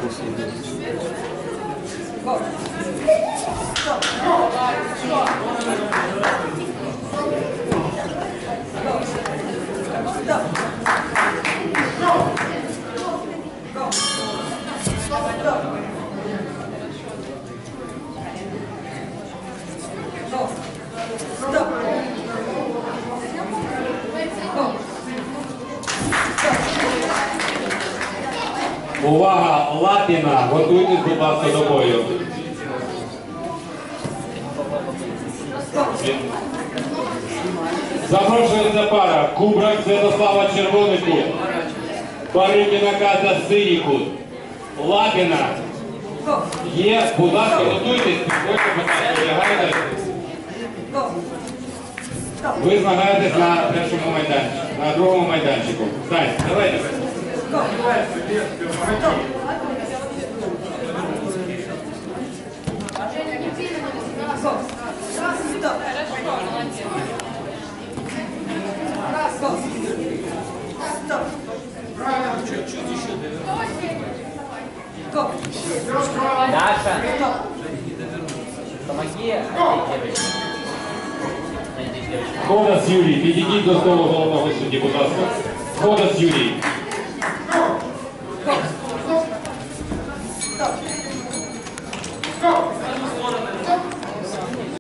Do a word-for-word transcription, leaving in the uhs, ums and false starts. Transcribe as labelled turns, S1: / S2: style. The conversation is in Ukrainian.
S1: Увага, Лапіна, готуйтесь, будь ласка, до бою. Запрошується пара. Кубрак Святослава червоний кут. Барикіна Катя синій кут. Лапіна. Є, будь ласка, готуйтесь, підходьте, лягайте. Ви змагаєтесь на першому майданчику, на другому майданчику. Стань, давайте.
S2: Даша, помоги.
S1: Ходас Юрій, підійдіть до столу головного судді, будь ласка. Ходас Юрій.